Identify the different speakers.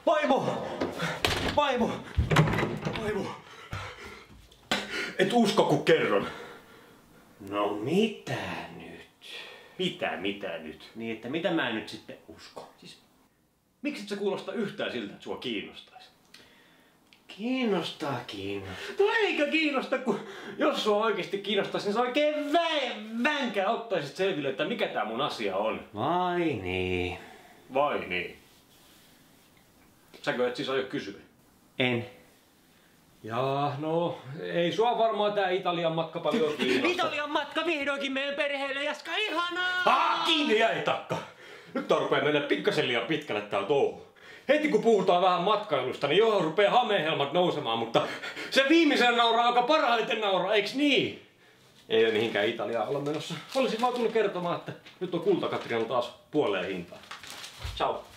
Speaker 1: Vaimo! Vaimo! Vaimo! Et usko kun kerron.
Speaker 2: No mitä nyt?
Speaker 1: Mitä nyt?
Speaker 2: Niin, että mitä mä nyt sitten uskon?
Speaker 1: Siis, miksi et sä kuulosta yhtään siltä, että sua kiinnostaisi?
Speaker 2: Kiinnostaa.
Speaker 1: No eikä kiinnosta, kun jos sua oikeesti kiinnostaisi, niin sä oikein vänkää ottaisit selville, että mikä tää mun asia on.
Speaker 2: Vai niin?
Speaker 1: Vai niin? Säkö et siis aio kysyä?
Speaker 2: En.
Speaker 1: Jaa, no ei sua varmaan tää Italian matka paljon kiinnosta.
Speaker 2: Italian matka vihdoinkin meidän perheelle, Jaska, ihanaa!
Speaker 1: Kiinni jäi takka! Nyt tää rupee mennä pikkasen liian pitkälle tää touhu. Heti kun puhutaan vähän matkailusta, niin joo, rupee hamehelmat nousemaan, mutta se viimeisen nauraa, joka parhaiten nauraa, eiks niin? Ei mihinkään Italiaan olla menossa. Olisin vaan tullut kertomaan, että nyt on Kulta-Katriina taas puoleen hintaan. Ciao.